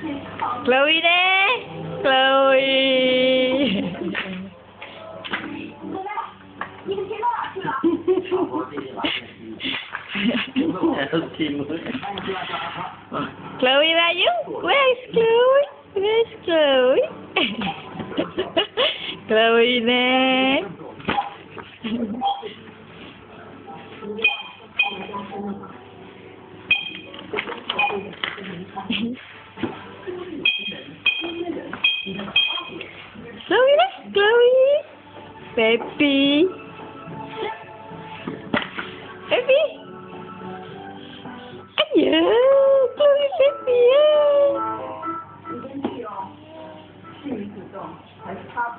Chloe nè, Chloe. Chloe, where are you? Where's Chloe? Where's Chloe? Chloe nè. Chloe nè, Chloe. Baby. Baby. Ayo.